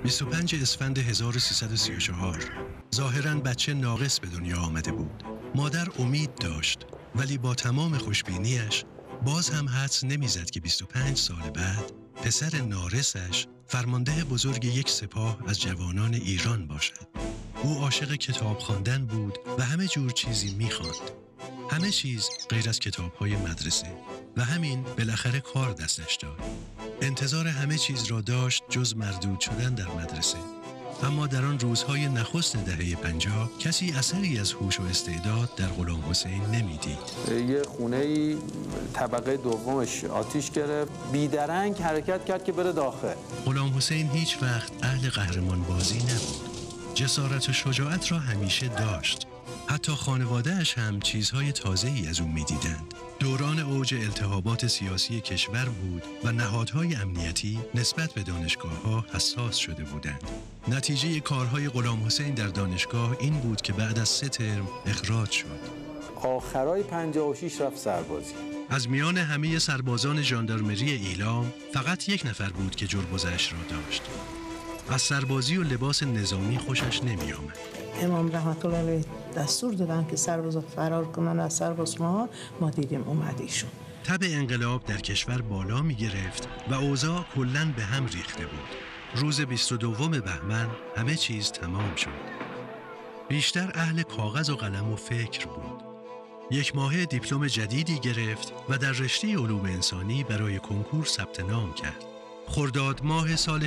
25 اسفند 1334 ظاهراً بچه ناقص به دنیا آمده بود. مادر امید داشت، ولی با تمام خوشبینیش باز هم حدس نمیزد که 25 سال بعد پسر نارسش فرمانده بزرگ یک سپاه از جوانان ایران باشد. او عاشق کتاب خواندن بود و همه جور چیزی می‌خواند. همه چیز غیر از کتاب‌های مدرسه، و همین بالاخره کار دستش داد. انتظار همه چیز را داشت جز مردود شدن در مدرسه. اما در آن روزهای نخست دهه 50 کسی اثری از هوش و استعداد در غلام حسین نمیدید. یه خونه‌ای طبقه دومش آتیش گرفت، بیدرنگ حرکت کرد که بره داخل. غلام حسین هیچ وقت اهل قهرمان بازی نبود. جسارت و شجاعت را همیشه داشت. حتی خانواده‌اش هم چیزهای تازه‌ای از او می‌دیدند. دوران اوج التهابات سیاسی کشور بود و نهادهای امنیتی نسبت به دانشگاه‌ها حساس شده بودند. نتیجه کارهای غلام حسین در دانشگاه این بود که بعد از 3 ترم اخراج شد. آخرای 56 رفت سربازی. از میان همه سربازان ژاندارمری ایلام فقط یک نفر بود که جربزش را داشت. از سربازی و لباس نظامی خوشش نمی‌آمد. امام رحمت الله علیه دستور دادن که سربازا فرار کنن از سربازخانه. ما دیدیم اومد ایشون. تب انقلاب در کشور بالا می گرفت و اوضاع کلاً به هم ریخته بود. روز 22 بهمن همه چیز تمام شد. بیشتر اهل کاغذ و قلم و فکر بود. 1 ماهه دیپلم جدیدی گرفت و در رشته علوم انسانی برای کنکور ثبت نام کرد. خرداد ماه سال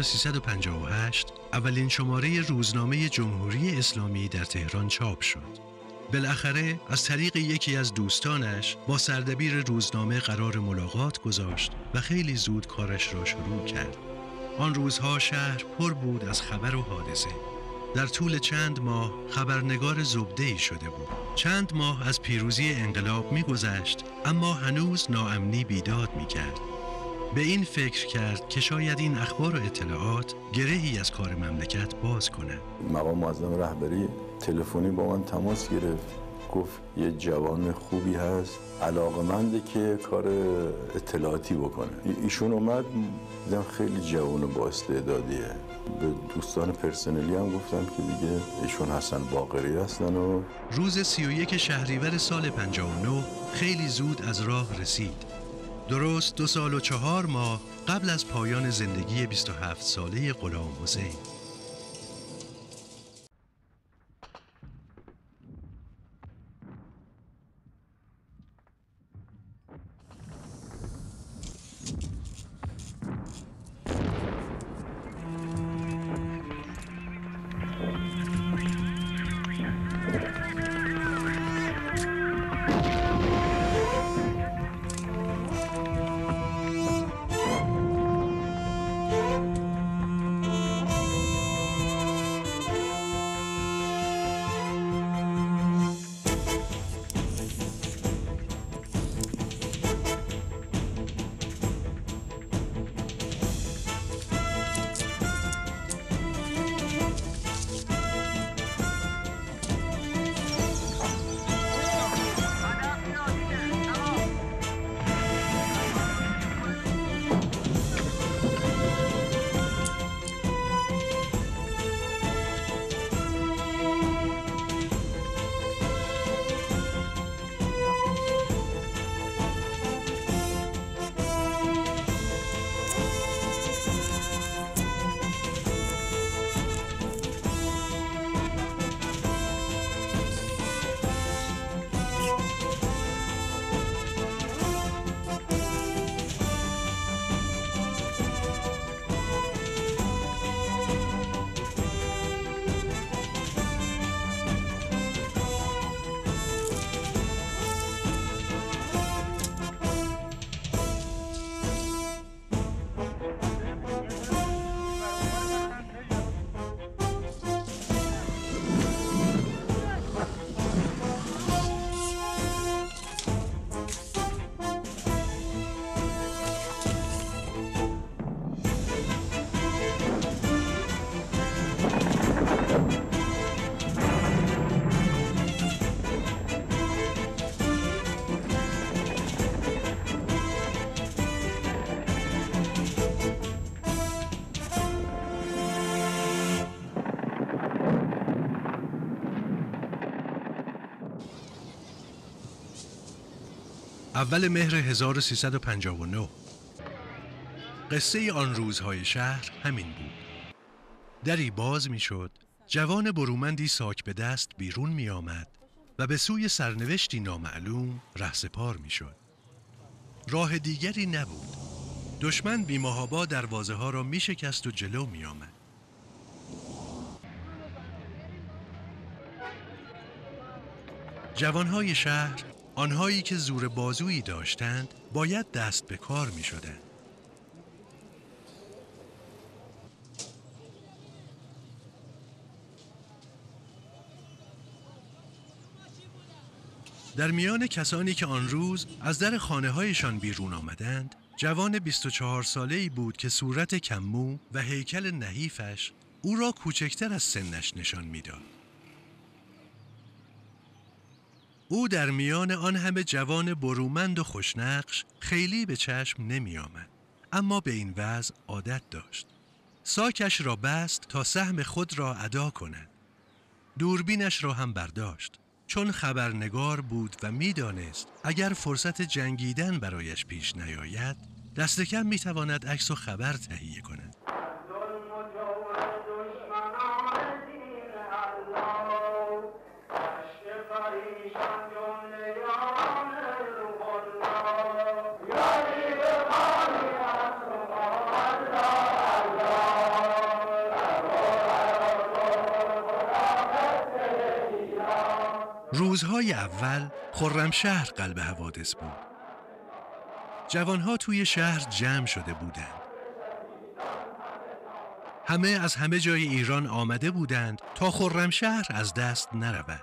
1358 اولین شماره روزنامه جمهوری اسلامی در تهران چاپ شد. بالاخره از طریق یکی از دوستانش با سردبیر روزنامه قرار ملاقات گذاشت و خیلی زود کارش را شروع کرد. آن روزها شهر پر بود از خبر و حادثه. در طول چند ماه خبرنگار زبده‌ای شده بود. چند ماه از پیروزی انقلاب می‌گذشت، اما هنوز ناامنی بیداد می‌کرد. به این فکر کرد که شاید این اخبار و اطلاعات گرهی از کار مملکت باز کند. مقام معظم رهبری تلفنی با من تماس گرفت، گفت یه جوان خوبی هست علاقمنده که کار اطلاعاتی بکنه. ایشون اومد، دیدم خیلی جوان و با استعدادیه. به دوستان پرسنلی هم گفتم که دیگه ایشون حسن باقری هستن. و روز 31 شهریور سال 59 خیلی زود از راه رسید. درست 2 سال و 4 ماه قبل از پایان زندگی 27 ساله غلام حسین. اول مهر 1359. قصه آن روزهای شهر همین بود. دری باز می شد، جوان برومندی ساک به دست بیرون می آمد و به سوی سرنوشتی نامعلوم رهسپار می شد. راه دیگری نبود. دشمن بی‌محابا دروازه ها را می شکست و جلو می آمد. جوانهای شهر، آنهایی که زور بازویی داشتند، باید دست به کار می شدند. در میان کسانی که آن روز از در خانه‌هایشان بیرون آمدند، جوان 24 ساله‌ای بود که صورت کم‌مو و هیکل نحیفش او را کوچکتر از سنش نشان می‌داد. او در میان آن همه جوان برومند و خوشنقش خیلی به چشم نمی آمد، اما به این وضع عادت داشت. ساکش را بست تا سهم خود را ادا کند. دوربینش را هم برداشت، چون خبرنگار بود و می دانست اگر فرصت جنگیدن برایش پیش نیاید، دست کم می تواند عکس و خبر تهیه کند. روزهای اول خرمشهر قلب حوادث بود. جوانها توی شهر جمع شده بودند. همه از همه جای ایران آمده بودند تا خرمشهر از دست نرود.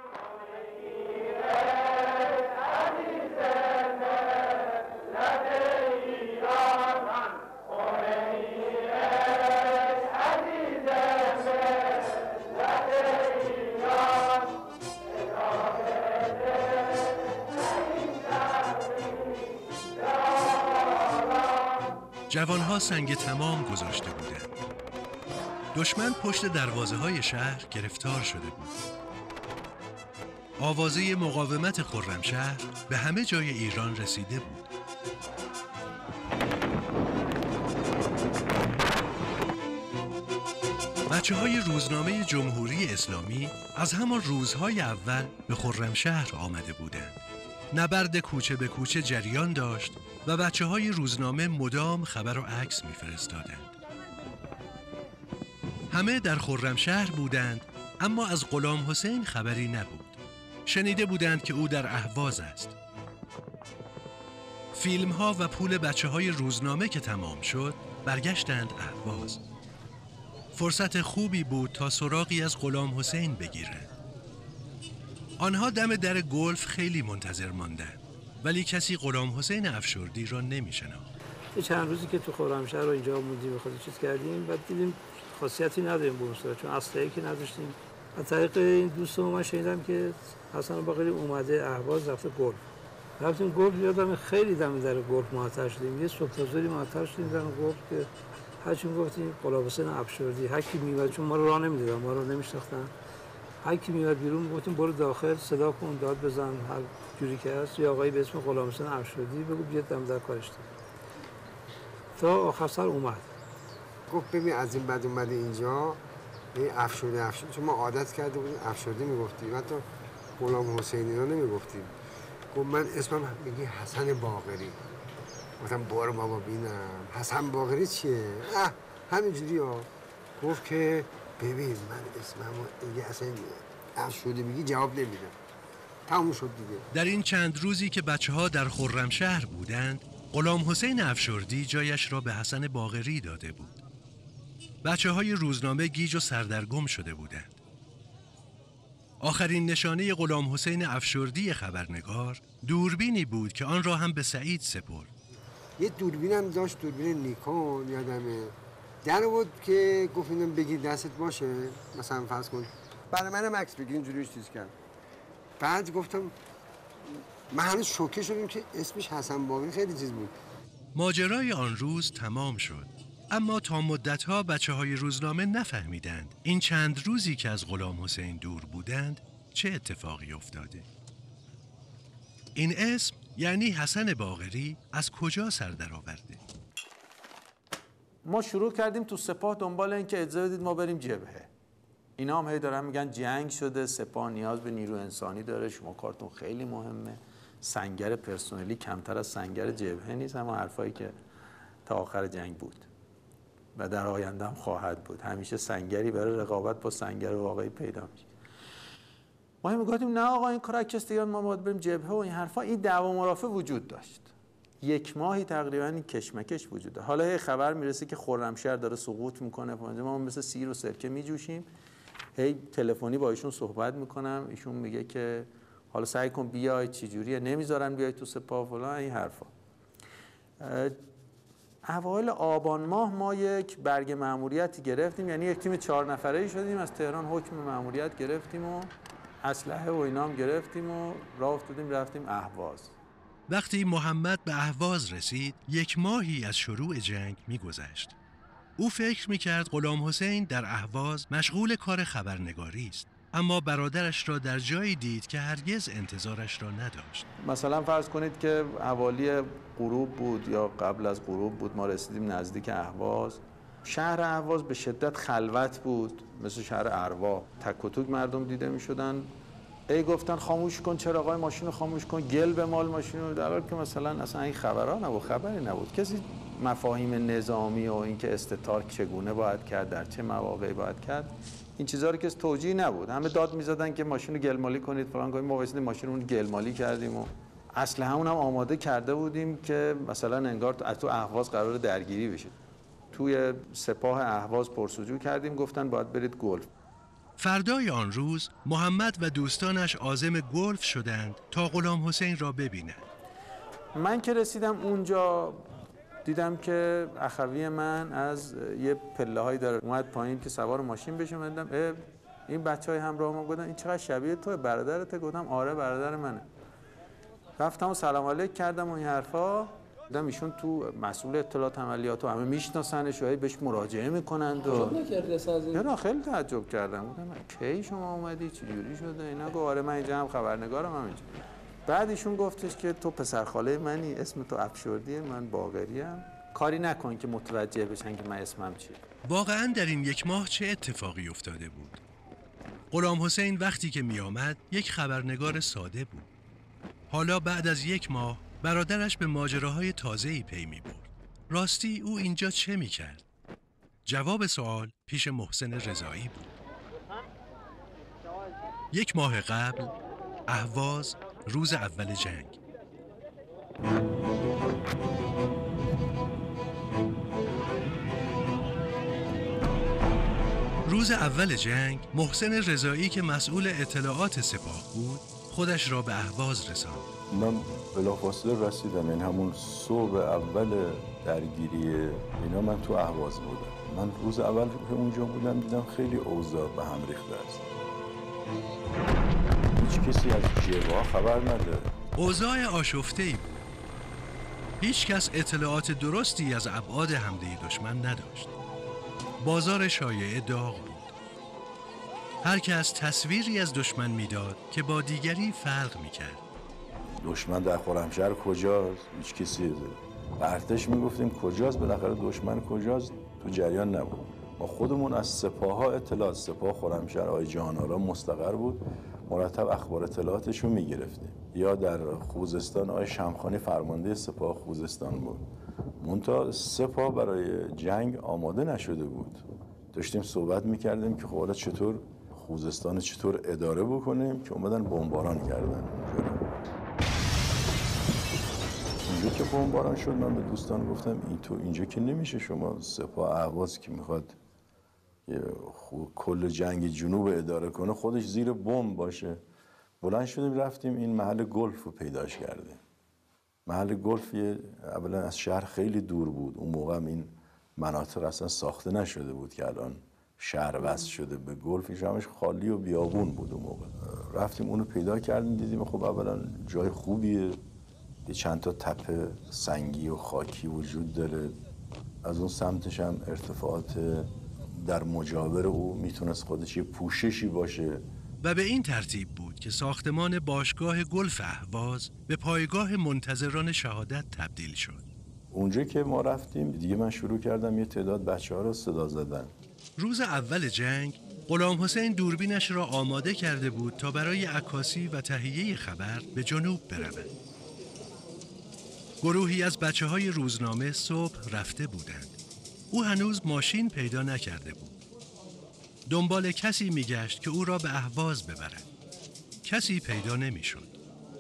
جوانها سنگ تمام گذاشته بودند. دشمن پشت دروازه های شهر گرفتار شده بود. آوازه مقاومت خرمشهر به همه جای ایران رسیده بود. بچه‌های روزنامه جمهوری اسلامی از همان روزهای اول به خرمشهر آمده بودند. نبرد کوچه به کوچه جریان داشت و بچه‌های روزنامه مدام خبر و عکس می‌فرستادند. همه در خرمشهر بودند، اما از غلام حسین خبری نبود. شنیده بودند که او در اهواز است. فیلم‌ها و پول بچه‌های روزنامه که تمام شد، برگشتند اهواز. فرصت خوبی بود تا سراغی از غلام حسین بگیرند. آنها دم در گلف خیلی منتظر ماندند، ولی کسی غلام حسین افشردی را نمی‌شناخت. چند روزی که تو خرمشهر رو اینجا موندیم و خود چیز کردیم، بعد دیدیم خاصیتی نداریم بورسا، چون اسلحه‌ای که نداشتیم. از طریق این دوستم من شنیدم که حسن باقری اومده اهواز رفته گلف. رفتیم گلف، یادم خیلی دم در گلف معطل شدیم. یه صبح تا ظهری معطل شدیم در گلف که هرچی گفتیم غلام حسین افشردی، هر کی میومد، چون ما رو راه نمی‌دادن، ما رو نمی‌شناختن. هر کی میاد بیرون گفتیم برو داخل، صدا کن، داد بزن، هر جوری که هست، یا آقایی به اسم غلام حسین افشردی بگو بیاد دم در کارش. تا آخر سر اومد. گفت ببین از این بعد اومده اینجا افشردی، چون ما عادت کرده بودیم افشردی میگفتیم، حتی غلام حسینی رو نمیگفتیم. گفت من اسمم میگی حسن باقری. گفتم برو بابا بینم حسن باقری چیه؟ همینجوری ها. گفت که ببین من اسممو دیگه اصلا افشردی میگی جواب نمیدم. تموم شد دیگه. در این چند روزی که بچه‌ها در خرمشهر بودند، غلام حسین افشردی جایش را به حسن باقری داده بود. بچه‌های روزنامه گیج و سردرگم شده بودند. آخرین نشانه غلام حسین افشردی خبرنگار دوربینی بود که آن را هم به سعید سپرد. یه دوربینم داشت، دوربین نیکون یادمه. در بود که گفت اینم بگیر دستت باشه، مثلا فرض کن برای منم عکس بگیر، اینجوری چیز کرد. بعد گفتم من هنوز شوکه شدیم که اسمش حسن باقری خیلی چیز بود. ماجرای آن روز تمام شد، اما تا مدت‌ها بچه‌های روزنامه نفهمیدند این چند روزی که از غلام حسین دور بودند چه اتفاقی افتاده. این اسم یعنی حسن باقری از کجا سر درآورده؟ ما شروع کردیم تو سپاه دنبال این که اجازه بدید ما بریم جبهه. اینا هم هی دارن میگن جنگ شده، سپاه نیاز به نیرو انسانی داره، شما کارتون خیلی مهمه، سنگر پرسنلی کمتر از سنگر جبهه نیست، اما حرفایی که تا آخر جنگ بود و در آینده هم خواهد بود. همیشه سنگری برای رقابت با سنگر واقعی پیدا میشه. ما هم میگفتیم نه آقا این کار کس دیگه، ما باید بریم جبهه و این حرفا. این دعوا مرافع وجود داشت. 1 ماهی تقریبا این کشمکش وجود داشت. حالا هی خبر میرسه که خرمشهر داره سقوط میکنه، ما مثل سیر و سرکه میجوشیم. هی تلفنی با ایشون صحبت میکنم، ایشون میگه که حالا سعی کن بیای، چه جوریه، نمیذارن بیای تو سپاه فلان، این حرفا. اوایل آبان ماه ما یک برگ مأموریتی گرفتیم، یعنی یک تیم 4 نفره‌ای شدیم، از تهران حکم مأموریت گرفتیم و اسلحه و اینام گرفتیم و راه افتادیم رفتیم اهواز. وقتی محمد به اهواز رسید 1 ماهی از شروع جنگ می‌گذشت. او فکر می‌کرد غلام حسین در اهواز مشغول کار خبرنگاری است، اما برادرش را در جایی دید که هرگز انتظارش را نداشت. مثلا فرض کنید که حوالی غروب بود یا قبل از غروب بود، ما رسیدیم نزدیک اهواز. شهر اهواز به شدت خلوت بود، مثل شهر اروا. تک و توک مردم دیده می‌شدن. گفتن خاموش کن چراغای ماشین رو خاموش کن، گل به مال ماشین رو، در حالی که مثلا اصلا این خبرها نبود، خبری نبود. کسی مفاهیم نظامی و اینکه استتار چگونه باید کرد، در چه مواقعی باید کرد، این چیزا رو که توجیه نبود. همه داد می‌زدن که ماشین رو گلمالی کنید فلان کنید. ما واسه ماشین رو گلمالی کردیم و اسلحه‌مون هم آماده کرده بودیم که مثلا انگار تو اهواز قرار درگیری بشه. توی سپاه اهواز پرسجو کردیم، گفتن باید برید گلف. فردای آن روز محمد و دوستانش عازم گلف شدند تا غلام حسین را ببینند. من که رسیدم اونجا دیدم که اخوی من از یه پله‌هایی داره اومد پایین که سوار ماشین بشه. من دیدم این بچهای همراه ما، گفتن این چقدر شبیه توه، برادرته؟ گفتم آره برادر منه. رفتم و سلام علیک کردم و این حرفا. دیدم ایشون تو مسئول اطلاعات عملیات و همه میشناسنش و بهش مراجعه میکنند و نه خیلی تعجب کردم. گفتم کی شما اومدی، چه جوری شده اینا؟ گفت آره من اینجا هم خبرنگارم هم اینجا. بعد ایشون گفتش که تو پسرخاله منی، اسم تو افشردیه، من باقریم، کاری نکن که متوجه بشن که من اسمم چیه. واقعاً در این 1 ماه چه اتفاقی افتاده بود؟ غلام حسین وقتی که می آمد یک خبرنگار ساده بود. حالا بعد از 1 ماه برادرش به ماجراهای تازه‌ای پی می برد. راستی او اینجا چه می کرد؟ جواب سوال پیش محسن رضایی بود. 1 ماه قبل، اهواز، روز اول جنگ. روز اول جنگ، محسن رضایی که مسئول اطلاعات سپاه بود، خودش را به اهواز رساند. من بلافاصله رسیدم، یعنی همون صبح اول درگیری اینا من تو اهواز بودم. من روز اول که اونجا بودم دیدم خیلی اوضاع به هم ریخته است. هیچ کسی از جبهه‌ها خبر نداره. اوضاع آشفته‌ای بود. هیچ کس اطلاعات درستی از ابعاد حمله دشمن نداشت. بازار شایعه داغ بود. هر کس تصویری از دشمن میداد که با دیگری فرق میکرد. دشمن در خرمشهر کجاست؟ هیچ کسی به ارتش میگفتیم کجاست، بالاخره دشمن کجاست تو جریان نبود. ما خودمون از سپاه‌ها اطلاعات، سپاه خرمشهر آقای جهان‌آرا مستقر بود، مرتب اخبار اطلاعاتش رو میگرفتیم. یا در خوزستان آقای شمخانی فرمانده سپاه خوزستان بود. منتها سپاه برای جنگ آماده نشده بود. داشتیم صحبت میکردیم که خب حالا چطور خوزستان چطور اداره بکنیم که اومدن بمباران کردن. اینجا که بمباران شد من به دوستان گفتم اینجا که نمیشه، شما سپاه اهواز که میخواد کل جنگ جنوب اداره کنه خودش زیر بمب باشه. بلند شدیم رفتیم این محل گلف رو پیداش کردیم. محل گلف اولا از شهر خیلی دور بود، اون موقع هم این مناطق اصلا ساخته نشده بود که الان شهر وصل شده به گلف، همش خالی و بیابون بود اون موقع. رفتیم اونو پیدا کردیم، دیدیم خب اولا جای خوبیه، یه چند تا تپه سنگی و خاکی وجود داره، از اون سمتش هم ارتفاعات در مجاور او میتونست خودش یه پوششی باشه و به این ترتیب بود که ساختمان باشگاه گلف اهواز به پایگاه منتظران شهادت تبدیل شد. اونجا که ما رفتیم دیگه من شروع کردم یه تعداد بچه‌ها رو صدا زدن. روز اول جنگ غلام حسین دوربینش را آماده کرده بود تا برای عکاسی و تهیه خبر به جنوب برود. گروهی از بچه‌های روزنامه صبح رفته بودند. او هنوز ماشین پیدا نکرده بود. دنبال کسی میگشت که او را به اهواز ببرد. کسی پیدا نمیشد.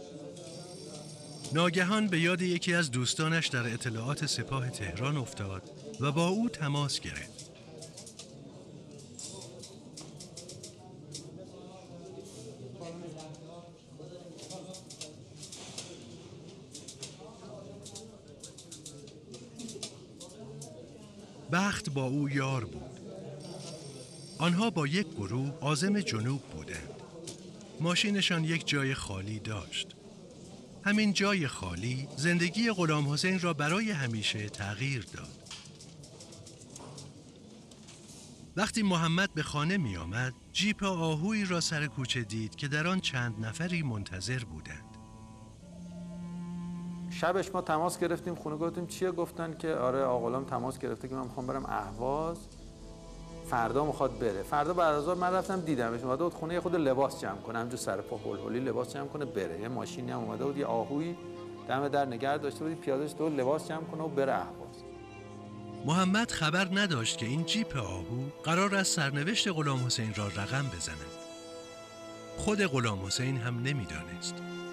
ناگهان به یاد یکی از دوستانش در اطلاعات سپاه تهران افتاد و با او تماس گرفت. بخت با او یار بود. آنها با یک گروه عازم جنوب بودند. ماشینشان یک جای خالی داشت. همین جای خالی زندگی غلام حسین را برای همیشه تغییر داد. وقتی محمد به خانه می آمد، جیپ آهویی را سر کوچه دید که در آن چند نفری منتظر بودند. شبش ما تماس گرفتیم خونه، گفتیم چیه؟ گفتن که آره آقا غلام تماس گرفته که من میخوام برم اهواز، فردا میخواد بره. فردا بعد از ظهر من رفتم دیدمش، اومده بود خونه خود لباس جمع کنه، همینجور سر پا هولهولی لباس جمع کنه بره. یه ماشینی هم اومده بود، یه آهویی دم در نگه داشته بود، پیاده شده لباس جمع کنه و بره اهواز. محمد خبر نداشت که این جیپ آهو قرار است سرنوشت غلام حسین را رقم بزند. خود غلام حسین هم نمیدانست.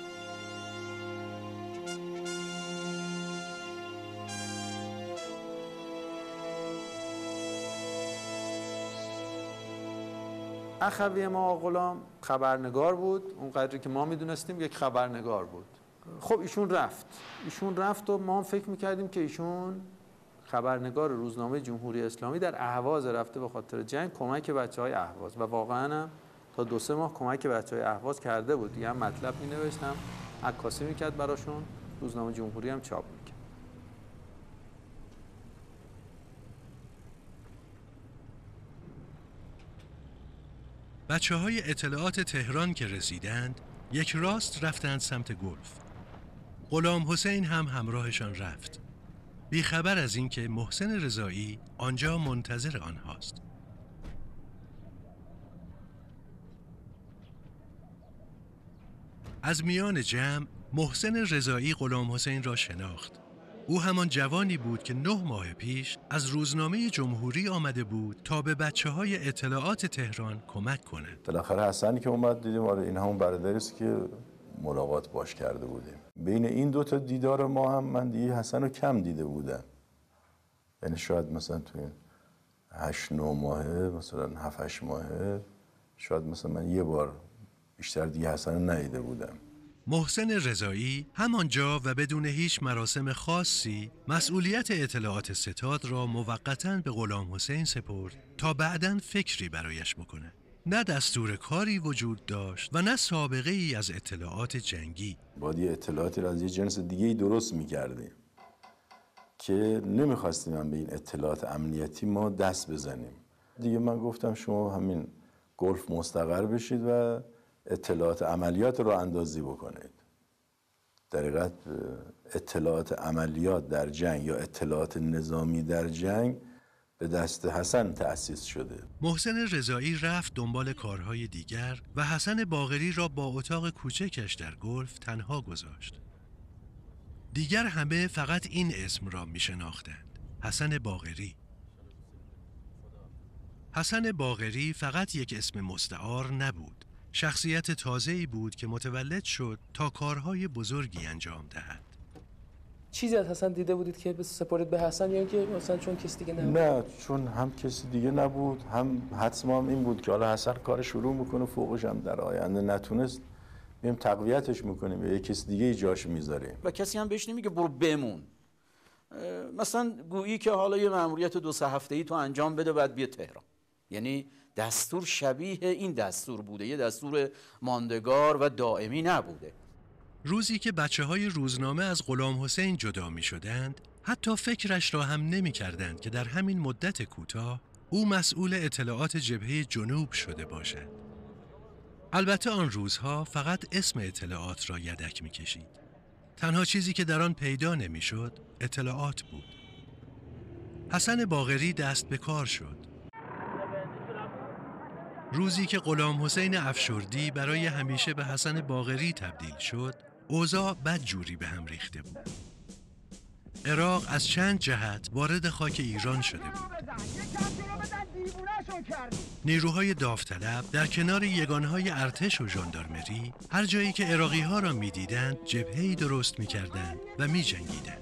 اخوی ما غلام خبرنگار بود، اون قدری که ما میدونستیم یک خبرنگار بود. خب ایشون رفت و ما هم فکر میکردیم که ایشون خبرنگار روزنامه جمهوری اسلامی در اهواز رفته به خاطر جنگ کمک بچهای اهواز، و واقعا هم تا 2-3 ماه کمک بچهای اهواز کرده بود. دیگه هم مطلب مینوشتم، عکاسی میکرد براشون، روزنامه جمهوری هم چاپ میکرد. بچه‌های اطلاعات تهران که رسیدند، یک راست رفتند سمت گلف. غلام حسین هم همراهشان رفت، بی خبر از اینکه محسن رضایی آنجا منتظر آنهاست. از میان جمع محسن رضایی غلام حسین را شناخت. او همان جوانی بود که 9 ماه پیش از روزنامه جمهوری آمده بود تا به بچه‌های اطلاعات تهران کمک کند. بالاخره حسنی که اومد دیدیم آره این همون برادری است که ملاقات باش کرده بودیم. بین این 2 تا دیدار ما هم من دیگه حسن رو کم دیده بودم. یعنی شاید مثلا تو این 8-9 ماهه، مثلا 7-8 ماهه، شاید مثلا من یه بار بیشتر دیگه حسن رو ندیده بودم. محسن رضایی همانجا و بدون هیچ مراسم خاصی مسئولیت اطلاعات ستاد را موقتاً به غلام حسین سپرد تا بعداً فکری برایش بکنه. نه دستور کاری وجود داشت و نه سابقه ای از اطلاعات جنگی. باید یه اطلاعاتی را از یه جنس دیگه ای درست می‌کردیم که نمی‌خواستیم هم به این اطلاعات امنیتی ما دست بزنیم. دیگه من گفتم شما همین گلف مستقر بشید و اطلاعات عملیات رو اندازی بکنید. در حقیقت اطلاعات عملیات در جنگ یا اطلاعات نظامی در جنگ به دست حسن تأسیس شده. محسن رضایی رفت دنبال کارهای دیگر و حسن باقری را با اتاق کوچکش در گلف تنها گذاشت. دیگر همه فقط این اسم را می شناختند: حسن باقری. حسن باقری فقط یک اسم مستعار نبود. شخصیت تازه‌ای بود که متولد شد تا کارهای بزرگی انجام دهد. چیزی از حسن دیده بودید که سپارید به حسن یا اینکه مثلا چون کسی دیگه نبود؟ نه، چون هم کسی دیگه نبود، هم حتما هم این بود که حالا حسن کار شروع میکنه، فوقش هم در آینده نتونست میام تقویتش میکنیم یا یک کسی دیگه جاش میذاریم. و کسی هم بهش نمیگه برو بمون. مثلا گویی که حالا یه مأموریت 2-3 هفته‌ای تو انجام بده بعد بیا تهران. یعنی دستور شبیه این دستور بوده، یه دستور ماندگار و دائمی نبوده. روزی که بچه‌های روزنامه از غلام حسین جدا می شدند، حتی فکرش را هم نمی کردند که در همین مدت کوتاه او مسئول اطلاعات جبهه جنوب شده باشد. البته آن روزها فقط اسم اطلاعات را یدک می کشید. تنها چیزی که در آن پیدا نمی شد اطلاعات بود. حسن باقری دست به کار شد. روزی که غلام حسین افشردی برای همیشه به حسن باقری تبدیل شد، اوضاع بدجوری به هم ریخته بود. عراق از چند جهت وارد خاک ایران شده بود. نیروهای داوطلب در کنار یگانهای ارتش و ژاندارمری هر جایی که عراقی‌ها را می‌دیدند جبهه‌ای درست می‌کردند و می‌جنگیدند.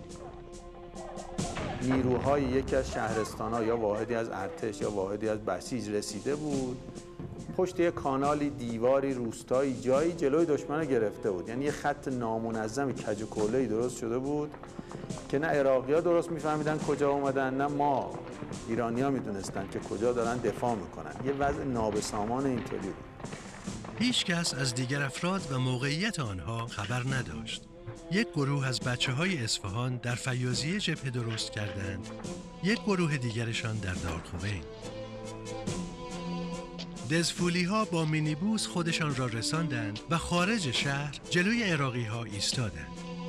نیروهای یکی از شهرستان‌ها یا واحدی از ارتش یا واحدی از بسیج رسیده بود، پشت یک کانالی، دیواری، روستایی، جایی جلوی دشمن رو گرفته بود. یعنی یه خط نامنظم کج و کوله‌ای درست شده بود که نه عراقی‌ها درست می‌فهمیدن کجا اومدن، نه ما ایرانی‌ها می‌دونستن که کجا دارن دفاع می‌کنن. یه وضع نابسامان اینطوری بود. هیچ کس از دیگر افراد و موقعیت آنها خبر نداشت. یک گروه از بچه‌های اصفهان در فیاضیه جبهه درست کردند، یک گروه دیگرشان در دارخوین. دزفولی‌ها با مینیبوس خودشان را رساندند و خارج شهر جلوی عراقی‌ها ایستادند.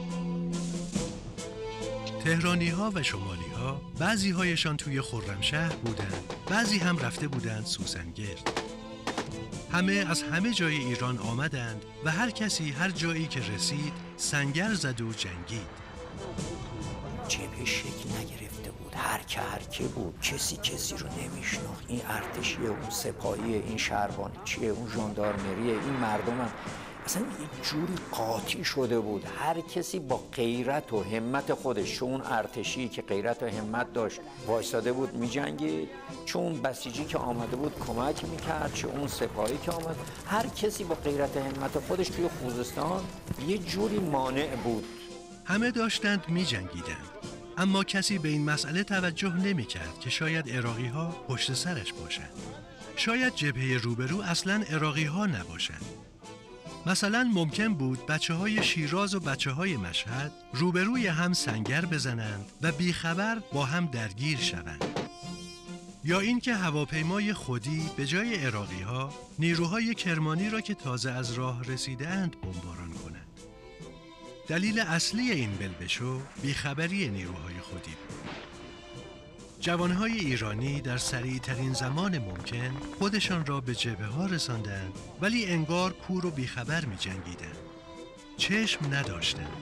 تهرانی‌ها و شمالی‌ها بعضی‌هایشان توی خرمشهر بودند، بعضی هم رفته بودند سوسنگرد. همه از همه جای ایران آمدند و هر کسی هر جایی که رسید سنگر زد و جنگید. جبهه شکل نگرفته بود، هر که بود، کسی رو نمیشناخت. این ارتشیه، اون سپاهیه، این شهربانی چیه، اون ژاندارمریه، این مردم هم اصلا یه جوری قاطی شده بود. هر کسی با غیرت و همت خودش، چون ارتشی که غیرت و همت داشت وایساده بود میجنگید، چون بسیجی که آمده بود کمک میکرد، چون اون سپاهی که آمد، هر کسی با غیرت و همت خودش توی خوزستان یه جوری مانع بود. همه داشتند میجنگیدند، اما کسی به این مسئله توجه نمیکرد که شاید عراقی‌ها پشت سرش باشند. شاید جبهه روبرو اصلاً عراقی‌ها نباشند. مثلا ممکن بود بچه‌های شیراز و بچه‌های مشهد روبروی هم سنگر بزنند و بیخبر با هم درگیر شوند. یا اینکه هواپیمای خودی به جای عراقی‌ها نیروهای کرمانی را که تازه از راه رسیده‌اند بمباران کنند. دلیل اصلی این بلبشو بیخبری نیروهای خودی بود. جوانهای ایرانی در سریع‌ترین زمان ممکن خودشان را به جبهه‌ها رساندند، ولی انگار کور و بیخبر می جنگیدند. چشم نداشتند.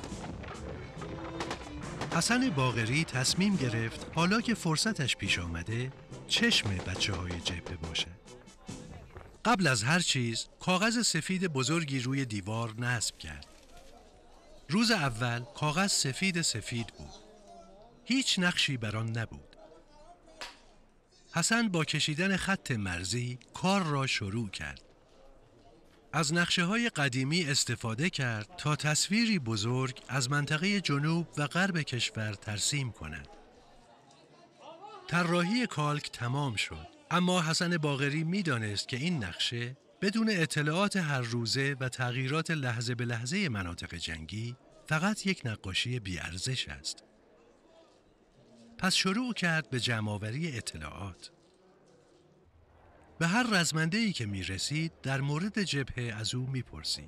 حسن باقری تصمیم گرفت حالا که فرصتش پیش آمده چشم بچه‌های جبهه باشد. قبل از هر چیز کاغذ سفید بزرگی روی دیوار نصب کرد. روز اول کاغذ سفید بود. هیچ نقشی بر آن نبود. حسن با کشیدن خط مرزی کار را شروع کرد. از نقشه‌های قدیمی استفاده کرد تا تصویری بزرگ از منطقه جنوب و غرب کشور ترسیم کند. طراحی کالک تمام شد، اما حسن باقری می‌دانست که این نقشه بدون اطلاعات هر روزه و تغییرات لحظه به لحظه مناطق جنگی فقط یک نقاشی بی‌ارزش است. پس شروع کرد به جمع‌آوری اطلاعات. به هر رزمنده‌ای که می‌رسید در مورد جبهه از او می‌پرسید.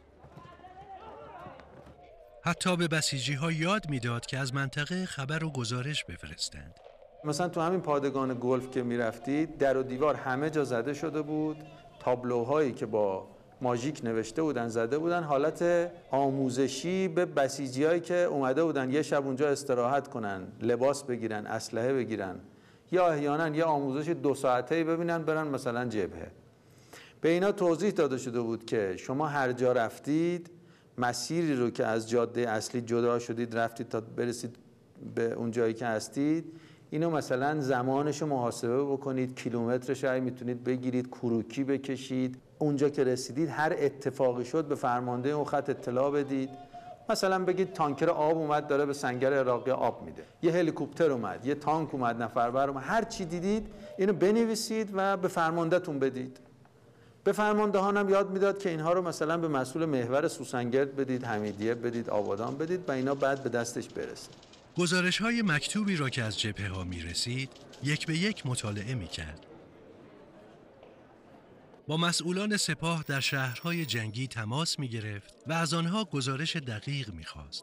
حتی به بسیجی‌ها یاد می‌داد که از منطقه خبر و گزارش بفرستند. مثلا تو همین پادگان گلف که می‌رفتید در و دیوار همه جا زده شده بود، تابلوهایی که با ماژیک نوشته بودن زده بودن، حالت آموزشی به بسیجیایی که اومده بودن یه شب اونجا استراحت کنن، لباس بگیرن، اسلحه بگیرن، یا احیانا یه آموزش 2 ساعته‌ای ببینن برن مثلا جبهه. به اینا توضیح داده شده بود که شما هر جا رفتید مسیری رو که از جاده اصلی جدا شدید رفتید تا برسید به اون جایی که هستید، اینو مثلا زمانشو محاسبه بکنید، کیلومترش رو میتونید بگیرید، کروکی بکشید، اونجا که رسیدید هر اتفاقی شد به فرمانده اون خط اطلاع بدید. مثلا بگید تانکر آب اومد داره به سنگر عراقی آب میده، یه هلیکوپتر اومد، یه تانک اومد، نفربر اومد، هر چی دیدید اینو بنویسید و به فرماندهتون بدید. به فرماندهان هم یاد میداد که اینها رو مثلا به مسئول محور سوسنگرد بدید، حمیدیه بدید، آبادان بدید و اینا بعد به دستش برسه. گزارش‌های مکتوبی را که از جبهه‌ها می‌رسید یک به یک مطالعه می‌کرد. با مسئولان سپاه در شهرهای جنگی تماس می گرفت و از آنها گزارش دقیق می خواست.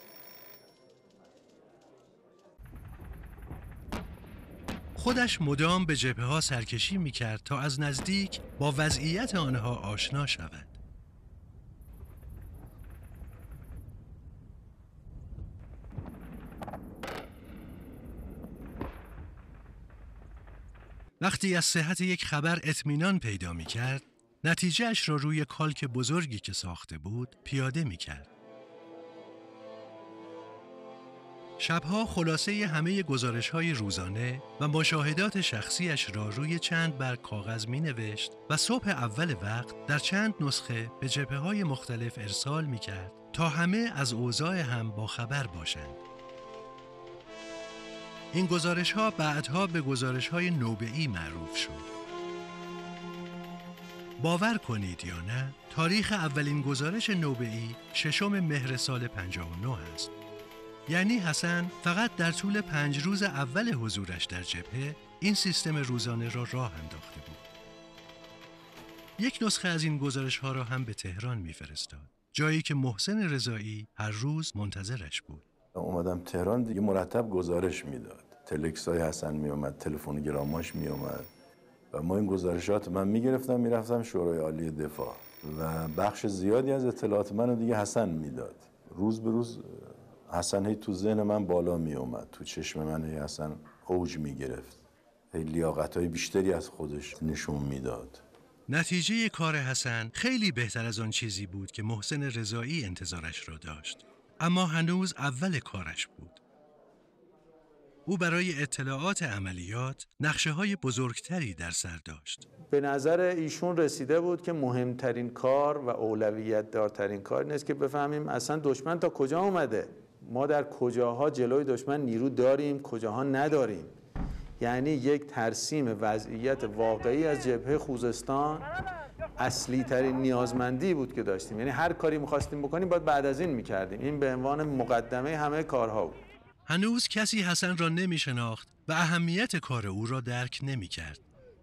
خودش مدام به جبهه‌ها سرکشی می کرد تا از نزدیک با وضعیت آنها آشنا شود. وقتی از صحت یک خبر اطمینان پیدا می کرد، نتیجهش را روی کالک بزرگی که ساخته بود پیاده می کرد. شبها خلاصه همه گزارش‌های روزانه و مشاهدات شخصیش را روی چند برگ کاغذ می‌نوشت و صبح اول وقت در چند نسخه به جبهه‌های مختلف ارسال می‌کرد تا همه از اوضاع هم باخبر باشند. این گزارش‌ها بعدها به گزارش‌های نوبه‌ای معروف شد. باور کنید یا نه، تاریخ اولین گزارش نوبه‌ای 6 مهر سال 59 است. یعنی حسن فقط در طول 5 روز اول حضورش در جبهه این سیستم روزانه را راه انداخته بود. یک نسخه از این گزارش‌ها را هم به تهران می‌فرستاد، جایی که محسن رضایی هر روز منتظرش بود. اومدم تهران دیگه مرتب گزارش میداد. تلکسای حسن میومد، تلفن‌گراماش میومد و ما این گزارشات من میگرفتم میرفتم شورای عالی دفاع و بخش زیادی از اطلاعات منو دیگه حسن میداد. روز به روز حسن هی تو ذهن من بالا می اومد، تو چشم من هی حسن اوج می گرفت، هی لیاقت‌های بیشتری از خودش نشون میداد. نتیجه کار حسن خیلی بهتر از آن چیزی بود که محسن رضایی انتظارش را داشت، اما هنوز اول کارش بود. او برای اطلاعات عملیات نقشه‌های بزرگتری در سر داشت. به نظر ایشون رسیده بود که مهمترین کار و اولویت دارترین کار این است که بفهمیم اصلا دشمن تا کجا اومده، ما در کجاها جلوی دشمن نیرو داریم، کجاها نداریم. یعنی یک ترسیم وضعیت واقعی از جبهه خوزستان اصلی ترین نیازمندی بود که داشتیم. یعنی هر کاری می‌خواستیم بکنیم باید بعد از این می‌کردیم. این به عنوان مقدمه همه کارها بود. هنوز کسی حسن را نمی شناخت و اهمیت کار او را درک نمی کرد.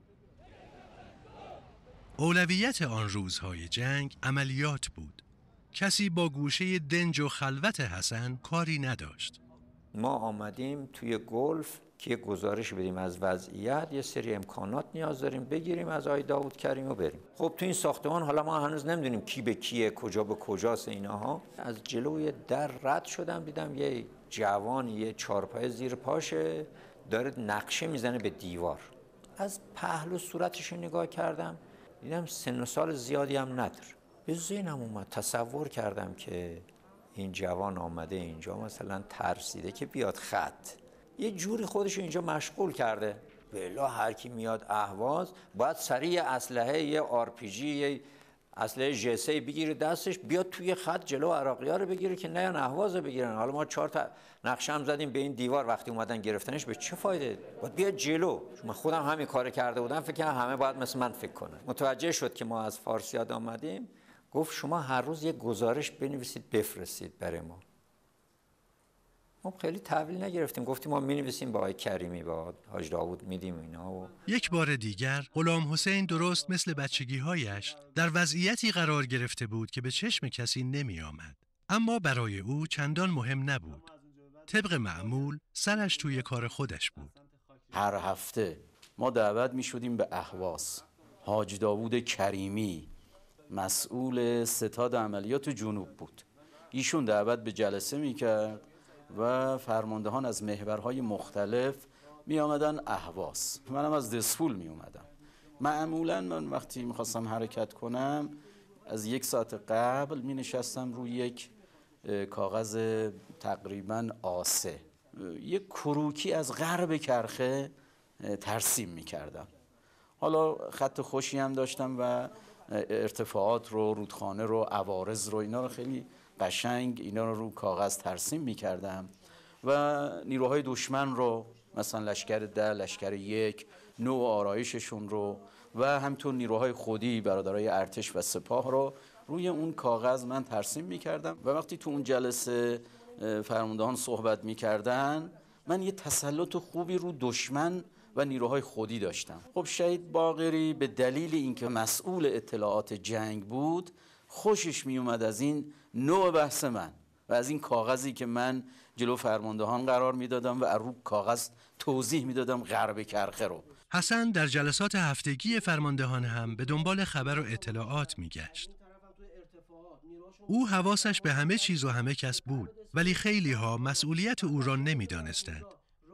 اولویت آن روزهای جنگ عملیات بود. کسی با گوشه دنج و خلوت حسن کاری نداشت. ما آمدیم توی گلف که یه گزارش بدیم از وضعیت، یه سری امکانات نیاز داریم بگیریم از آقای داوود کریم و بریم. خب تو این ساختمان حالا ما هنوز نمیدونیم کی به کیه، کجا به کجاست اینها. از جلوی در رد شدم، دیدم یه جوان یه چارپای زیر پاشه داره نقشه میزنه به دیوار. از پهلو صورتش رو نگاه کردم، دیدم سن و سال زیادی هم نداره. به ذهنم اومد، تصور کردم که این جوان آمده اینجا مثلا ترسیده که بیاد خط، یه جوری خودش اینجا مشغول کرده. بلا هر کی میاد اهواز باید سریع اسلحه یه RPG یه اسلحه جسه بگیره دستش بیاد توی خط جلو عراقی‌ها رو بگیره که نیان اهواز رو بگیرن. حالا ما 4 تا نقشه هم زدیم به این دیوار، وقتی اومدن گرفتنش به چه فایده؟ باید بیاد جلو. من خودم همین کارو کرده بودم، فکر کنم همه باید مثل من فکر کنن. متوجه شد که ما از فارسیاد آمدیم، گفت شما هر روز یه گزارش بنویسید بفرستید برای ما. ما خیلی تحویل نگرفتیم، گفتیم ما می‌نویسیم با آقای کریمی با حاج داوود میدیم اینا. و یک بار دیگر غلام حسین درست مثل بچگی‌هایش در وضعیتی قرار گرفته بود که به چشم کسی نمی آمد. اما برای او چندان مهم نبود. طبق معمول سرش توی کار خودش بود. هر هفته ما دعوت می شدیم به اهواز. حاج داوود کریمی مسئول ستاد عملیات جنوب بود. ایشون دعوت به جلسه می کرد و فرماندهان از محورهای مختلف می آمدن اهواز. منم از دسفول می اومدم. معمولا من وقتی می خواستم حرکت کنم از 1 ساعت قبل می نشستم روی یک کاغذ تقریبا A3 یک کروکی از غرب کرخه ترسیم می کردم. حالا خط خوشی هم داشتم و ارتفاعات رو، رودخانه رو، عوارض رو، اینا رو خیلی قشنگ اینا رو کاغذ ترسیم می‌کردم و نیروهای دشمن رو مثلا لشکر 10، لشکر 1 نوع آرایششون رو و همینطور نیروهای خودی برادرای ارتش و سپاه رو روی اون کاغذ من ترسیم می‌کردم و وقتی تو اون جلسه فرماندهان صحبت می‌کردن من یه تسلط خوبی رو دشمن و نیروهای خودی داشتم. خب شهید باقری به دلیل اینکه مسئول اطلاعات جنگ بود خوشش می اومد از این نوع بحث من و از این کاغذی که من جلو فرماندهان قرار میدادم و رو کاغذ توضیح میدادم غرب کرخه رو. حسن در جلسات هفتگی فرماندهان هم به دنبال خبر و اطلاعات میگشت. او حواسش به همه چیز و همه کس بود، ولی خیلی ها مسئولیت او را نمیدانستند.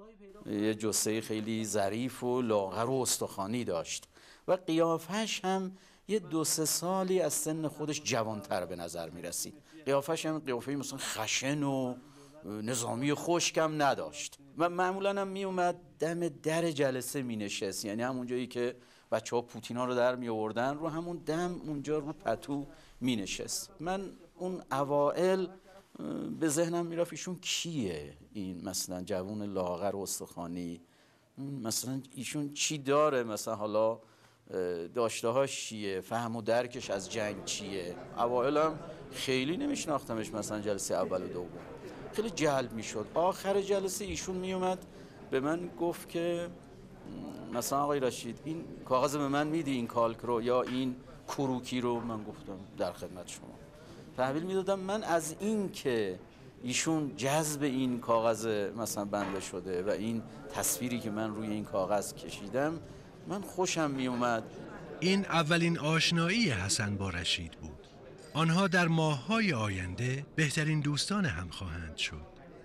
یه جثه خیلی ظریف و لاغر و استخوانی داشت و قیافش هم یه 2-3 سالی از سن خودش جوانتر به نظر می رسید. قیافش هم قیافه مثلا خشن و نظامی خشکم نداشت و معمولا هم می اومد دم در جلسه می نشست، یعنی همون جایی که بچه ها پوتینا رو در می آوردن رو همون دم اونجا رو پتو می نشست. من اون اوائل به ذهنم می رفت ایشون کیه، این مثلا جوان لاغر و استخوانی، مثلا ایشون چی داره، مثلا حالا داشته هاش چیه، فهم و درکش از جنگ چیه. اوائلم خیلی نمیشناختمش، مثلا جلسه اول و دوم خیلی جلب میشد. آخر جلسه ایشون میومد به من گفت که مثلا آقای رشید این کاغذ به من میدی، این کالک رو یا این کروکی رو؟ من گفتم در خدمت شما. تحویل میدادم. من از این که ایشون جذب این کاغذ مثلا بنده شده و این تصویری که من روی این کاغذ کشیدم من خوشم می اومد. این اولین آشنایی حسن با رشید بود. آنها در ماه‌های آینده بهترین دوستان هم خواهند شد.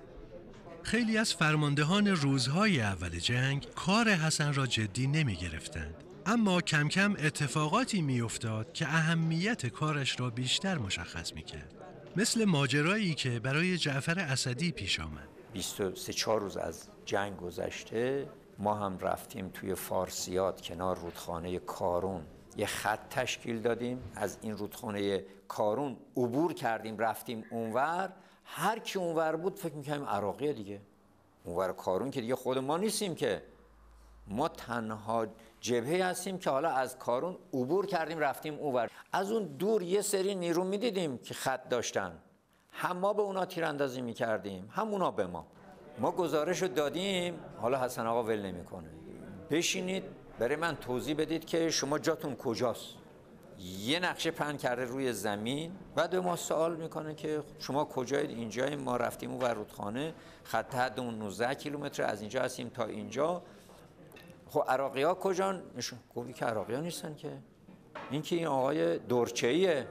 خیلی از فرماندهان روزهای اول جنگ کار حسن را جدی نمی گرفتند. اما کم کم اتفاقاتی می افتاد که اهمیت کارش را بیشتر مشخص می کرد. مثل ماجرایی که برای جعفر اسدی پیش آمد. 23-4 روز از جنگ گذشته ما هم رفتیم توی فارسیات کنار رودخانه کارون یه خط تشکیل دادیم، از این رودخانه کارون عبور کردیم رفتیم اونور. هر کی اونور بود فکر می‌کردیم عراقیه دیگه. اونور کارون که دیگه خود ما نیستیم که، ما تنها جبهه هستیم که حالا از کارون عبور کردیم رفتیم اونور. از اون دور یه سری نیرو می‌دیدیم که خط داشتن، هم ما به اونا تیراندازی می‌کردیم هم اونا به ما. ما گزارش رو دادیم، حالا حسن آقا ول نمی‌کنه، بشینید برای من توضیح بدید که شما جاتون کجاست. یه نقشه پهن کرده روی زمین، بعد ما سوال میکنه که شما کجایید؟ اینجاییم، ما رفتیم اون ور رودخانه، خط حدمون 19 کیلومتر از اینجا هستیم تا اینجا. خب عراقی‌ها کجان؟ نشون گفتی که عراقی‌ها نیستن که، این که این آقای دورچه‌ایه.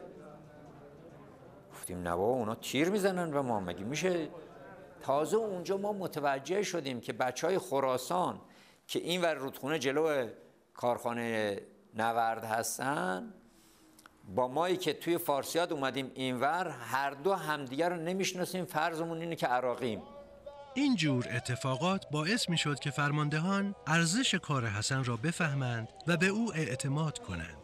گفتیم نه بابا اونا تیر میزنن و ما مگه میشه. تازه اونجا ما متوجه شدیم که بچهای خراسان که این ور رودخونه جلو کارخانه نورد هستن با مایی که توی فارسیات اومدیم اینور هر دو همدیگر رو نمیشناسیم، فرضمون اینه که عراقیم. این جور اتفاقات باعث می شد که فرماندهان ارزش کار حسن را بفهمند و به او اعتماد کنند.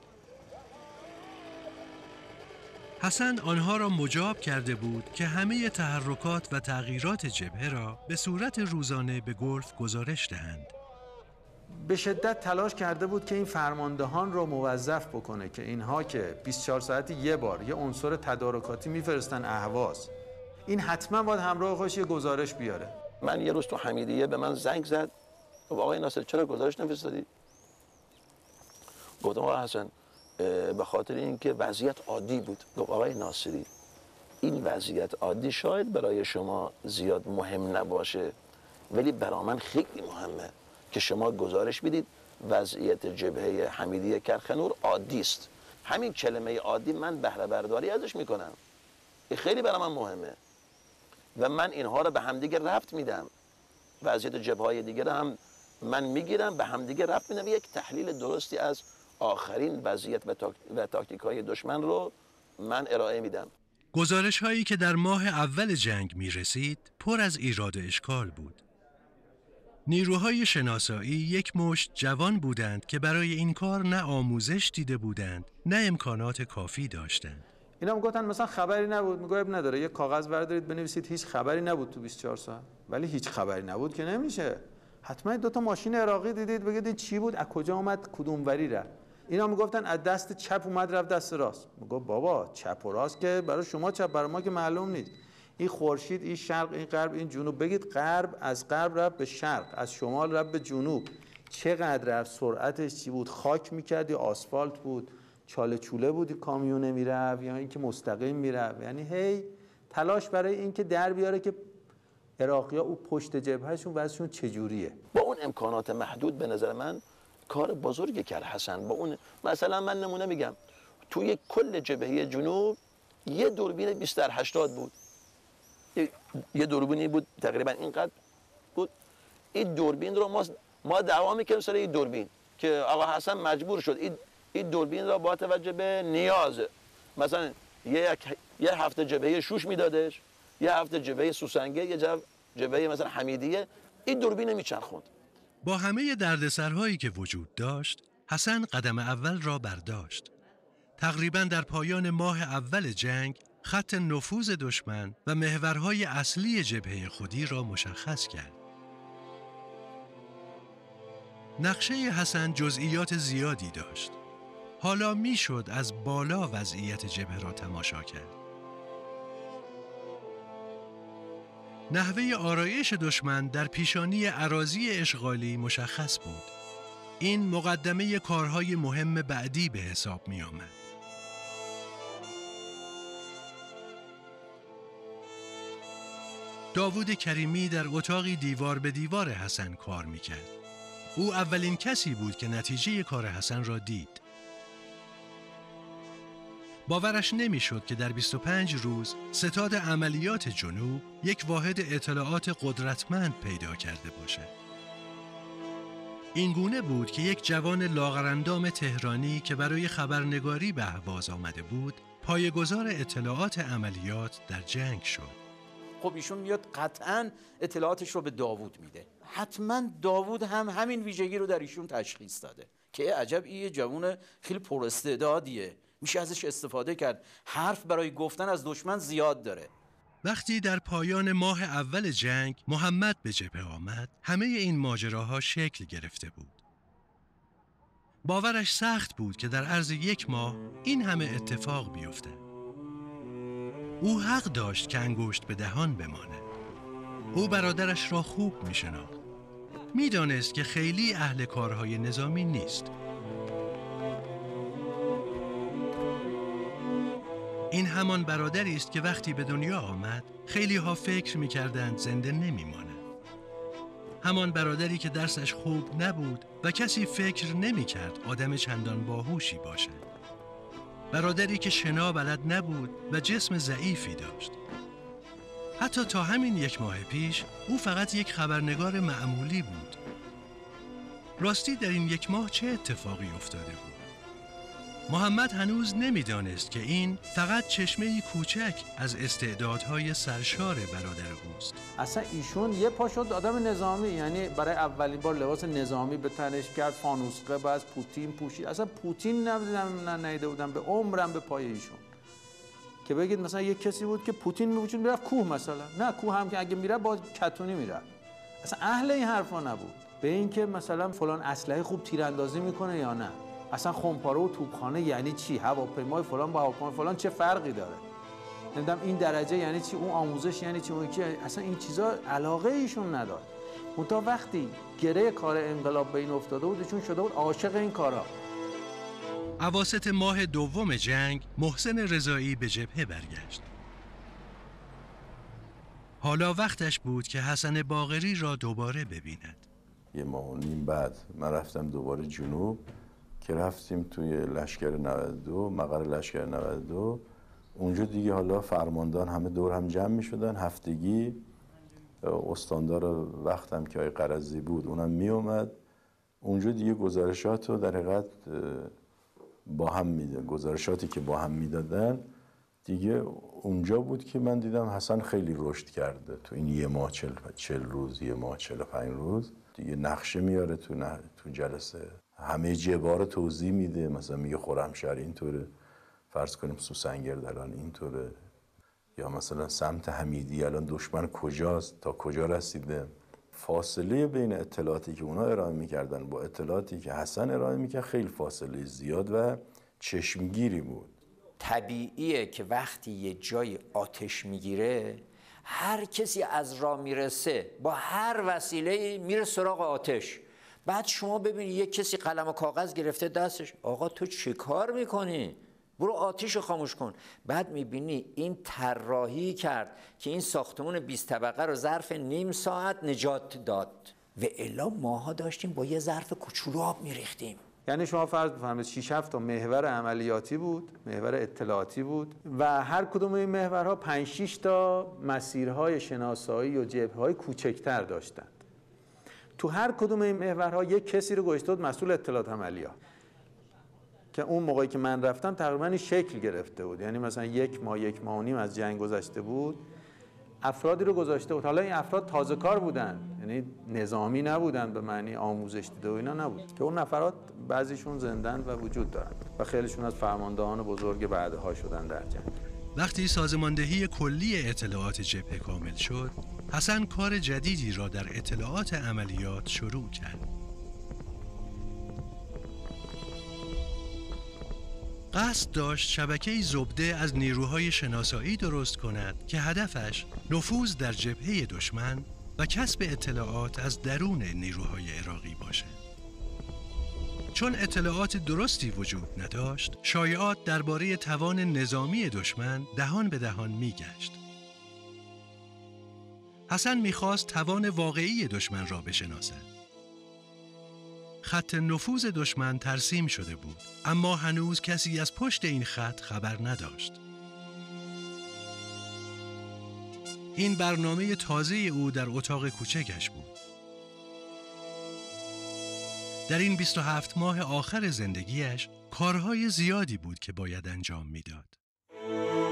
حسن آنها را مجاب کرده بود که همه تحرکات و تغییرات جبهه را به صورت روزانه به گلف گزارش دهند. به شدت تلاش کرده بود که این فرماندهان رو موظف بکنه که اینها که 24 ساعتی یه بار یه عنصر تدارکاتی میفرستن اهواز، این حتما باید همراه خودش یه گزارش بیاره. من یه روز تو حمیدیه به من زنگ زد، گفت آقای ناصر چرا گزارش نفرستادی؟ گفتم آقای حسن به خاطر اینکه وضعیت عادی بود. گفت آقای ناصری این وضعیت عادی شاید برای شما زیاد مهم نباشه، ولی برای من خیلی مهمه که شما گزارش بدید وضعیت جبهه حمیدیه کرخنور عادی است. همین کلمه عادی من بهره برداری ازش میکنم، این خیلی برای من مهمه و من اینها رو به همدیگه ربط میدم. وضعیت جبهه‌های دیگه هم من میگیرم به همدیگه ربط میدم، یک تحلیل درستی از آخرین وضعیت و تاکتیک‌های دشمن رو من ارائه میدم. گزارش هایی که در ماه اول جنگ می رسید پر از ایراد و اشکال بود. نیروهای شناسایی یک مشت جوان بودند که برای این کار نه آموزش دیده بودند نه امکانات کافی داشتند. اینا میگفتن مثلا خبری نبود، میگه اب نداره، یه کاغذ بردارید بنویسید هیچ خبری نبود تو 24 ساعت. ولی هیچ خبری نبود که نمیشه. حتما 2 ماشین عراقی دیدید بگید این چی بود، از کجا اومد، کدوم وری رفت. اینا میگفتن از دست چپ اومد رفت دست راست. میگه بابا چپ و راست که برای شما چپ، برای ما که معلوم نیست. این خورشید، این شرق، این غرب، این جنوب، بگید غرب از غرب رفت به شرق، از شمال رفت به جنوب. چقدر از سرعتش چی بود، خاک میکرد یا آسفالت بود، چاله چوله بود کامیونه میرفت یا اینکه مستقیم میرفت. یعنی هی تلاش برای اینکه در بیاره که عراقی‌ها او پشت جبههشون وضعشون چجوریه. با اون امکانات محدود به نظر من کار بزرگی کرد حسن. با اون مثلا من نمونه میگم، توی کل جبهه جنوب یه دوربین 20x80 بود، یه دوربینی بود تقریبا اینقدر بود. این دوربین رو ما دعوا میکردیم سر این دوربین که آقا حسن مجبور شد این دوربین را با توجه به نیاز مثلا یه هفته جبهه شوش میدادش، یه هفته جبهه سوسنگه، یه جبهه مثلا حمیدیه، این دوربین میچرخوند. با همه دردسرهایی که وجود داشت، حسن قدم اول را برداشت. تقریباً در پایان ماه اول جنگ خط نفوذ دشمن و محورهای اصلی جبهه خودی را مشخص کرد. نقشه حسن جزئیات زیادی داشت. حالا میشد از بالا وضعیت جبهه را تماشا کرد. نحوه آرایش دشمن در پیشانی اراضی اشغالی مشخص بود. این مقدمه کارهای مهم بعدی به حساب می آمد. داوود کریمی در اتاقی دیوار به دیوار حسن کار می کرد. او اولین کسی بود که نتیجه کار حسن را دید. باورش نمیشد که در 25 روز ستاد عملیات جنوب یک واحد اطلاعات قدرتمند پیدا کرده باشد. این گونه بود که یک جوان لاغرندام تهرانی که برای خبرنگاری به اهواز آمده بود، پایه‌گذار اطلاعات عملیات در جنگ شد. خب ایشون میاد قطعاً اطلاعاتش رو به داوود میده. حتما داوود هم همین ویژگی رو در ایشون تشخیص داده که عجب این یه جوان خیلی پراستعدادیه، میشه ازش استفاده کرد، حرف برای گفتن از دشمن زیاد داره. وقتی در پایان ماه اول جنگ محمد به جبهه آمد، همه این ماجراها شکل گرفته بود. باورش سخت بود که در عرض یک ماه این همه اتفاق بیفته. او حق داشت که انگشت به دهان بماند. او برادرش را خوب می‌شناخت. می‌دانست که خیلی اهل کارهای نظامی نیست. این همان برادری است که وقتی به دنیا آمد خیلی ها فکر می‌کردند زنده نمی‌ماند. همان برادری که درسش خوب نبود و کسی فکر نمی‌کرد آدم چندان باهوشی باشد. برادری که شنا بلد نبود و جسم ضعیفی داشت. حتی تا همین یک ماه پیش او فقط یک خبرنگار معمولی بود. راستی در این یک ماه چه اتفاقی افتاده بود؟ محمد هنوز نمیدانست که این فقط چشمه‌ای کوچک از استعدادهای سرشار برادر اوست. اصلا ایشون یه پا شد آدم نظامی، یعنی برای اولین بار لباس نظامی به تنش کرد، فانوسقه از پوتین پوشید. اصلا پوتین ندیده بودم به عمرم به پای ایشون که بگید مثلا یک کسی بود که پوتین می‌وجود میرفت کوه مثلا، نه کوه هم که اگه میره با کتونی میره. اصلا اهل این حرفا نبود. به این که مثلا فلان اسلحه خوب تیراندازی میکنه یا نه، اصلا خمپاره و توپخانه یعنی چی، هواپیمای فلان با هواپیمای فلان چه فرقی داره، نمیدونم این درجه یعنی چی، اون آموزش یعنی چی، اون چی، اصلا این چیزا علاقه ایشون نداشت. منتها وقتی گره کار انقلاب به این افتاده بود ایشون شده بود عاشق این کارا. اواسط ماه دوم جنگ محسن رضایی به جبهه برگشت. حالا وقتش بود که حسن باقری را دوباره ببیند. یه ماه و نیم بعد من رفتم دوباره جنوب که رفتیم توی لشکر 92، مقر لشکر 92. اونجا دیگه حالا فرماندهان همه دور هم جمع می شدن، هفتگی استاندار وقتم که آقای قرضی بود اونم می اومد. اونجا دیگه گزارشات رو در حقیقت با هم میدن، گزارشاتی که با هم میدادن دیگه اونجا بود که من دیدم حسن خیلی رشد کرده تو این یه ماه 40 روز، یه ماه 45 روز دیگه نقشه میاره تو جلسه، همه جبهه رو توضیح میده، مثلا میگه خرمشهر اینطوره، فرض کنیم سوسنگرد الان اینطوره، یا مثلا سمت حمیدی الان دشمن کجاست، تا کجا رسیده. فاصله بین اطلاعاتی که اونا ارائه میکردن با اطلاعاتی که حسن ارائه میکرد خیلی فاصله زیاد و چشمگیری بود. طبیعیه که وقتی یه جای آتش میگیره هر کسی از راه میرسه با هر وسیله میره سراغ آتش. بعد شما ببینید یک کسی قلم و کاغذ گرفته دستش، آقا تو چه کار میکنی؟ برو آتیش رو خاموش کن. بعد میبینی این طراحی کرد که این ساختمون 20 طبقه رو ظرف نیم ساعت نجات داد و الا ماها داشتیم با یه ظرف کوچولو آب میریختیم. یعنی شما فرض بفرمایید 6 7 تا محور عملیاتی بود، محور اطلاعاتی بود و هر کدوم این محورها 5 6 تا مسیرهای شناسایی و جبهه‌های کوچکتر داشتند. تو هر کدوم این محورها یک کسی رو گذاشته بود مسئول اطلاعات عملیات که اون موقعی که من رفتم تقریبا این شکل گرفته بود. یعنی مثلا 1 ماه 1 ماه و نیم از جنگ گذشته بود، افرادی رو گذاشته بود. حالا این افراد تازه کار بودن، یعنی نظامی نبودن به معنی آموزش دیده و اینا نبود که اون نفرات بعضیشون زندن و وجود دارن و خیلیشون از فرماندهان بزرگ بعدها شدن در جنگ. وقتی سازماندهی کلی اطلاعات جبهه کامل شد، حسن کار جدیدی را در اطلاعات عملیات شروع کرد. قصد داشت شبکه‌ای زبده از نیروهای شناسایی درست کند که هدفش نفوذ در جبهه دشمن و کسب اطلاعات از درون نیروهای عراقی باشد. چون اطلاعات درستی وجود نداشت، شایعات درباره توان نظامی دشمن دهان به دهان می‌گشت. حسن می‌خواست توان واقعی دشمن را بشناسد. خط نفوذ دشمن ترسیم شده بود، اما هنوز کسی از پشت این خط خبر نداشت. این برنامه تازه او در اتاق کوچکش بود. در این 27 ماه آخر زندگیش کارهای زیادی بود که باید انجام میداد.